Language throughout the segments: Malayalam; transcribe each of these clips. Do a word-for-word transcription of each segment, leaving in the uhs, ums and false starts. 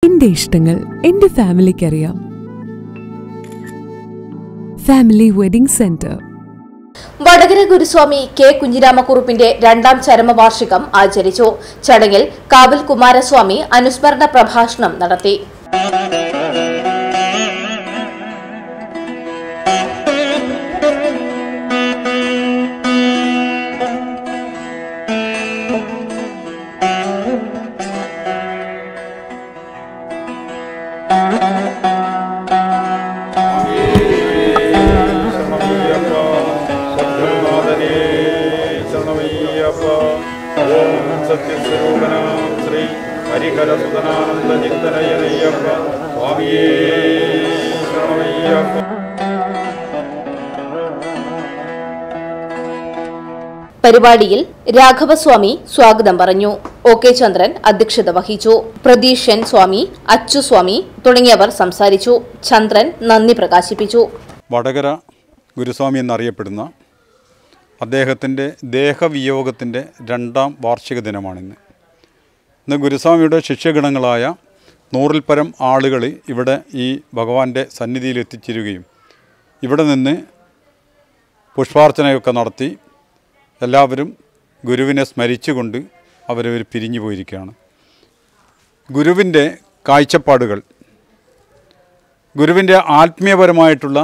എന്റെ ഇഷ്ടങ്ങൾ എന്റെ ഫാമിലിക്ക് അറിയാം. Family wedding centre. Vadakara Guruswamy K കുഞ്ഞിരാമക്കുറുപ്പിന്റെ രണ്ടാം ചരമവാർഷികം ആചരിച്ചു. ചടങ്ങിൽ കാവിൽ കുമാരസ്വാമി അനുസ്മരണ പ്രഭാഷണം നടത്തി. ശ്രീ ഹരിഹര സുതനാനന്ദ ചിത്തനയനയ്യപ്പ സ്വാമിയേ ശരണമയ്യപ്പ. പരിപാടിയിൽ രാഘവസ്വാമി സ്വാഗതം പറഞ്ഞു. ഒ കെ ചന്ദ്രൻ അധ്യക്ഷത വഹിച്ചു. പ്രതീഷൻ സ്വാമി, അച്ചുസ്വാമി തുടങ്ങിയവർ സംസാരിച്ചു. ചന്ദ്രൻ നന്ദി പ്രകാശിപ്പിച്ചു. വടകര ഗുരുസ്വാമി എന്നറിയപ്പെടുന്ന അദ്ദേഹത്തിൻ്റെ ദേഹവിയോഗത്തിൻ്റെ രണ്ടാം വാർഷിക ദിനമാണിന്ന്. ഇന്ന് ഗുരുസ്വാമിയുടെ ശിഷ്യഗണങ്ങളായ നൂറിൽ പരം ആളുകൾ ഇവിടെ ഈ ഭഗവാന്റെ സന്നിധിയിൽ എത്തിച്ചേരുകയും ഇവിടെ നിന്ന് പുഷ്പാർച്ചനയൊക്കെ നടത്തി എല്ലാവരും ഗുരുവിനെ സ്മരിച്ചുകൊണ്ട് അവരവർ പിരിഞ്ഞു പോയിരിക്കുകയാണ്. ഗുരുവിൻ്റെ കാഴ്ചപ്പാടുകൾ, ഗുരുവിൻ്റെ ആത്മീയപരമായിട്ടുള്ള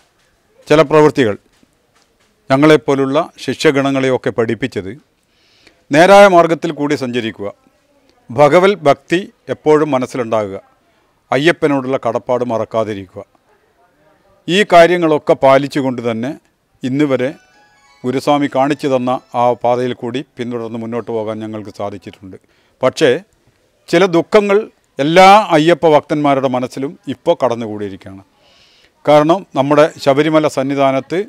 ചില പ്രവൃത്തികൾ ഞങ്ങളെപ്പോലുള്ള ശിഷ്യഗണങ്ങളെയൊക്കെ പഠിപ്പിച്ചത് നേരായ മാർഗത്തിൽ കൂടി സഞ്ചരിക്കുക, ഭഗവത് ഭക്തി എപ്പോഴും മനസ്സിലുണ്ടാകുക, അയ്യപ്പനോടുള്ള കടപ്പാട് മറക്കാതിരിക്കുക. ഈ കാര്യങ്ങളൊക്കെ പാലിച്ചുകൊണ്ട് തന്നെ ഇന്ന് വരെ ഗുരുസ്വാമി കാണിച്ചു തന്ന ആ പാതയിൽ കൂടി പിന്തുടർന്ന് മുന്നോട്ട് പോകാൻ ഞങ്ങൾക്ക് സാധിച്ചിട്ടുണ്ട്. പക്ഷേ ചില ദുഃഖങ്ങൾ എല്ലാ അയ്യപ്പ ഭക്തന്മാരുടെ മനസ്സിലും ഇപ്പോൾ കടന്നുകൂടിയിരിക്കുകയാണ്. കാരണം നമ്മുടെ ശബരിമല സന്നിധാനത്ത്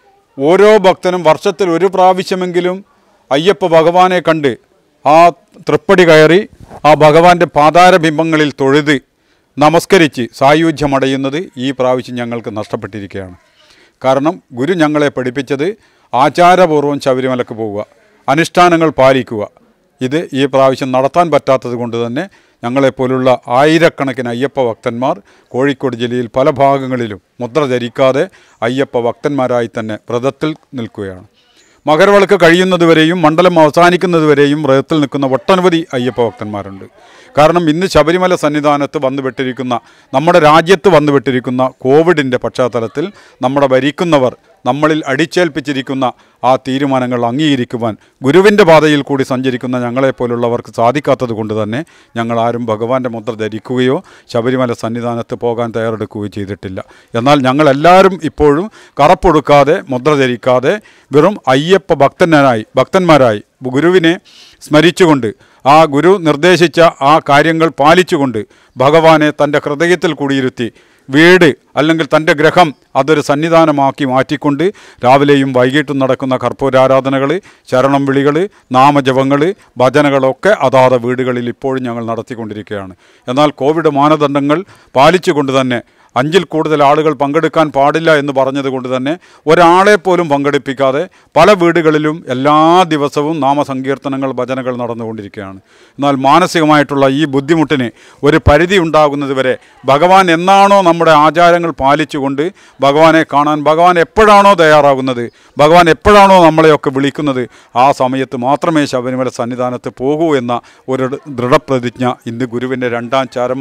ഓരോ ഭക്തനും വർഷത്തിൽ ഒരു പ്രാവശ്യമെങ്കിലും അയ്യപ്പ ഭഗവാനെ കണ്ട് ആ തൃപ്പടി കയറി ആ ഭഗവാന്റെ പാതാരബിംബങ്ങളിൽ തൊഴുത് നമസ്കരിച്ച് സായുജ്യമടയുന്നത് ഈ പ്രാവശ്യം ഞങ്ങൾക്ക് നഷ്ടപ്പെട്ടിരിക്കുകയാണ്. കാരണം ഗുരു ഞങ്ങളെ പഠിപ്പിച്ചത് ആചാരപൂർവ്വം ശബരിമലക്ക് പോവുക, അനുഷ്ഠാനങ്ങൾ പാലിക്കുക. ഇത് ഈ പ്രാവശ്യം നടത്താൻ പറ്റാത്തത് കൊണ്ട് തന്നെ ഞങ്ങളെപ്പോലുള്ള ആയിരക്കണക്കിന് അയ്യപ്പ ഭക്തന്മാർ കോഴിക്കോട് ജില്ലയിൽ പല ഭാഗങ്ങളിലും മുദ്ര ധരിക്കാതെ അയ്യപ്പ ഭക്തന്മാരായി തന്നെ വ്രതത്തിൽ നിൽക്കുകയാണ്. മകരവിളക്ക് കഴിയുന്നതുവരെയും മണ്ഡലം അവസാനിക്കുന്നതുവരെയും വ്രതത്തിൽ നിൽക്കുന്ന ഒട്ടനവധി അയ്യപ്പ ഭക്തന്മാരുണ്ട്. കാരണം ഇന്ന് ശബരിമല സന്നിധാനത്ത് വന്നുപെട്ടിരിക്കുന്ന, നമ്മുടെ രാജ്യത്ത് വന്നുപെട്ടിരിക്കുന്ന കോവിഡിൻ്റെ പശ്ചാത്തലത്തിൽ നമ്മുടെ ഭരിക്കുന്നവർ നമ്മളിൽ അടിച്ചേൽപ്പിച്ചിരിക്കുന്ന ആ തീരുമാനങ്ങൾ അംഗീകരിക്കുവാൻ ഗുരുവിൻ്റെ പാതയിൽ കൂടി സഞ്ചരിക്കുന്ന ഞങ്ങളെപ്പോലുള്ളവർക്ക് സാധിക്കാത്തത് കൊണ്ട് തന്നെ ഞങ്ങളാരും ഭഗവാന്റെ മുദ്ര ധരിക്കുകയോ ശബരിമല സന്നിധാനത്ത് പോകാൻ തയ്യാറെടുക്കുകയോ ചെയ്തിട്ടില്ല. എന്നാൽ ഞങ്ങളെല്ലാവരും ഇപ്പോഴും കറപ്പൊടുക്കാതെ മുദ്ര ധരിക്കാതെ വെറും അയ്യപ്പ ഭക്തനായി ഭക്തന്മാരായി ഗുരുവിനെ സ്മരിച്ചുകൊണ്ട് ആ ഗുരു നിർദ്ദേശിച്ച ആ കാര്യങ്ങൾ പാലിച്ചുകൊണ്ട് ഭഗവാനെ തൻ്റെ ഹൃദയത്തിൽ കൂടിയിരുത്തി വീട് അല്ലെങ്കിൽ തൻ്റെ ഗ്രഹം അതൊരു സന്നിധാനമാക്കി മാറ്റിക്കൊണ്ട് രാവിലെയും വൈകിട്ടും നടക്കുന്ന കർപ്പൂരാരാധനകൾ, ശരണം വിളികൾ, നാമജപങ്ങൾ, ഭജനകളൊക്കെ അതാത് വീടുകളിൽ ഇപ്പോഴും ഞങ്ങൾ നടത്തിക്കൊണ്ടിരിക്കുകയാണ്. എന്നാൽ കോവിഡ് മാനദണ്ഡങ്ങൾ പാലിച്ചുകൊണ്ട് തന്നെ അഞ്ചിൽ കൂടുതൽ ആളുകൾ പങ്കെടുക്കാൻ പാടില്ല എന്ന് പറഞ്ഞതുകൊണ്ട് തന്നെ ഒരാളെ പോലും പങ്കെടുപ്പിക്കാതെ പല വീടുകളിലും എല്ലാ ദിവസവും നാമസങ്കീർത്തനങ്ങൾ, ഭജനകൾ നടന്നുകൊണ്ടിരിക്കുകയാണ്. എന്നാൽ മാനസികമായിട്ടുള്ള ഈ ബുദ്ധിമുട്ടിന് ഒരു പരിധി ഉണ്ടാകുന്നത് വരെ ഭഗവാൻ എന്നാണോ നമ്മുടെ ആചാരങ്ങൾ പാലിച്ചുകൊണ്ട് ഭഗവാനെ കാണാൻ ഭഗവാൻ എപ്പോഴാണോ തയ്യാറാകുന്നത്, ഭഗവാൻ എപ്പോഴാണോ നമ്മളെയൊക്കെ വിളിക്കുന്നത്, ആ സമയത്ത് മാത്രമേ ശബരിമല സന്നിധാനത്ത് പോകൂ എന്ന ഒരു ദൃഢപ്രതിജ്ഞ ഇന്ന് ഗുരുവിൻ്റെ രണ്ടാം ചരമ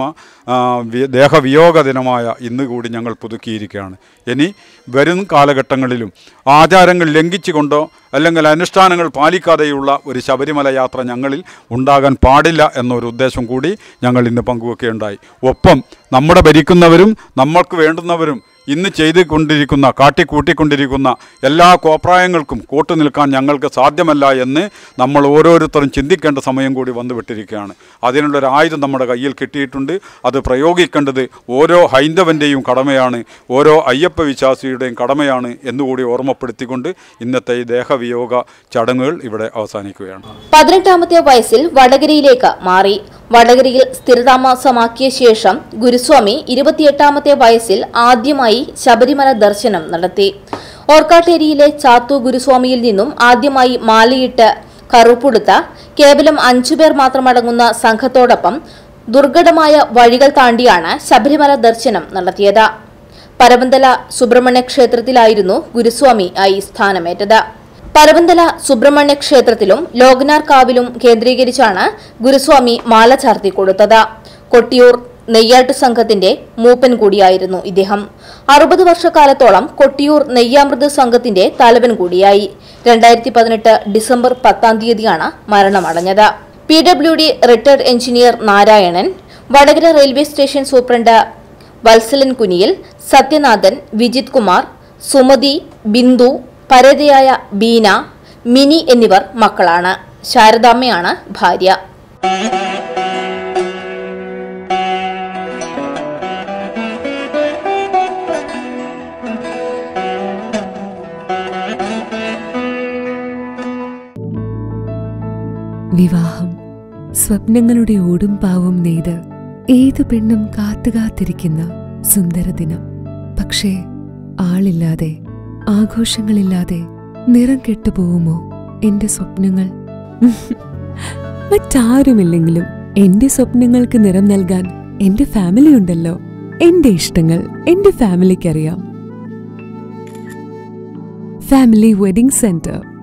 ദേഹവിയോഗ ദിനമായ ഇന്ന് കൂടി ഞങ്ങൾ പുതുക്കിയിരിക്കുകയാണ്. ഇനി വരും കാലഘട്ടങ്ങളിലും ആചാരങ്ങൾ ലംഘിച്ചുകൊണ്ടോ അല്ലെങ്കിൽ അനുഷ്ഠാനങ്ങൾ പാലിക്കാതെയുള്ള ഒരു ശബരിമല യാത്ര ഞങ്ങളിൽ ഉണ്ടാകാൻ പാടില്ല എന്നൊരു ഉദ്ദേശം കൂടി ഞങ്ങൾ ഇന്ന് പങ്കുവെക്കുകയുണ്ടായി. ഒപ്പം നമ്മുടെ ഭരിക്കുന്നവരും നമ്മൾക്ക് വേണ്ടുന്നവരും ഇന്ന് ചെയ്തുകൊണ്ടിരിക്കുന്ന കാട്ടിക്കൂട്ടിക്കൊണ്ടിരിക്കുന്ന എല്ലാ കോപ്രായങ്ങൾക്കും കൂട്ടുനിൽക്കാൻ ഞങ്ങൾക്ക് സാധ്യമല്ല എന്ന് നമ്മൾ ഓരോരുത്തരും ചിന്തിക്കേണ്ട സമയം കൂടി വന്നുവിട്ടിരിക്കുകയാണ്. അതിനുള്ളൊരു ആയുധം നമ്മുടെ കയ്യിൽ കിട്ടിയിട്ടുണ്ട്. അത് പ്രയോഗിക്കേണ്ടത് ഓരോ ഹൈന്ദവൻ്റെയും കടമയാണ്, ഓരോ അയ്യപ്പ വിശ്വാസിയുടെയും കടമയാണ് എന്നുകൂടി ഓർമ്മപ്പെടുത്തിക്കൊണ്ട് ഇന്നത്തെ ഈ ദേഹവിയോഗ ചടങ്ങുകൾ ഇവിടെ അവസാനിക്കുകയാണ്. പതിനെട്ടാമത്തെ വയസ്സിൽ വടകരയിലേക്ക് മാറി. വടകരയിൽ സ്ഥിരതാമസമാക്കിയ ശേഷം ഗുരുസ്വാമി ഇരുപത്തിയെട്ടാമത്തെ വയസ്സിൽ ആദ്യമായി ശബരിമല ദർശനം നടത്തി. ഓർക്കാട്ടേരിയിലെ ചാത്തു ഗുരുസ്വാമിയിൽ നിന്നും ആദ്യമായി മാലയിട്ട് കറുപ്പുടുത്ത കേവലം അഞ്ചുപേർ മാത്രമടങ്ങുന്ന സംഘത്തോടൊപ്പം ദുർഘടമായ വഴികൾ താണ്ടിയാണ് ശബരിമല ദർശനം നടത്തിയത്. പരവന്തല സുബ്രഹ്മണ്യ ക്ഷേത്രത്തിലായിരുന്നു ഗുരുസ്വാമി ആയി സ്ഥാനമേറ്റത്. പരവന്തല സുബ്രഹ്മണ്യ ക്ഷേത്രത്തിലും ലോകനാർ കാവിലും കേന്ദ്രീകരിച്ചാണ് ഗുരുസ്വാമി മാല ചാർത്തി കൊടുത്തത്. കൊട്ടിയൂർ നെയ്യാട്ടു സംഘത്തിന്റെ മൂപ്പൻ കൂടിയായിരുന്നു ഇദ്ദേഹം. അറുപത് വർഷക്കാലത്തോളം കൊട്ടിയൂർ നെയ്യാമൃത് സംഘത്തിന്റെ തലവൻ കൂടിയായി. രണ്ടായിരത്തി പതിനെട്ട് ഡിസംബർ പത്താം തീയതിയാണ് മരണമടഞ്ഞത്. P W D retired engineer Narayanan, Vadakara railway station superintendent Vatsalan Kuniyil, Sathyanathan, Vijith Kumar, Sumathi, Bindu, പരതയായ ബീന, മിനി എന്നിവർ മക്കളാണ്. ശാരദാമ്മയാണ് ഭാര്യ. വിവാഹം സ്വപ്നങ്ങളുടെ ഓടും പാവും നെയ്ത് ഏതു പെണ്ണും കാത്തുകാത്തിരിക്കുന്ന സുന്ദരദിനം. പക്ഷേ ആളില്ലാതെ, ആഘോഷങ്ങളില്ലാതെ നിറം കെട്ടുപോകുമോ എന്റെ സ്വപ്നങ്ങൾ? മറ്റാരുമില്ലെങ്കിലും എന്റെ സ്വപ്നങ്ങൾക്ക് നിറം നൽകാൻ എന്റെ ഫാമിലി ഉണ്ടല്ലോ. എന്റെ ഇഷ്ടങ്ങൾ എന്റെ ഫാമിലിക്കറിയാം. Family wedding centre.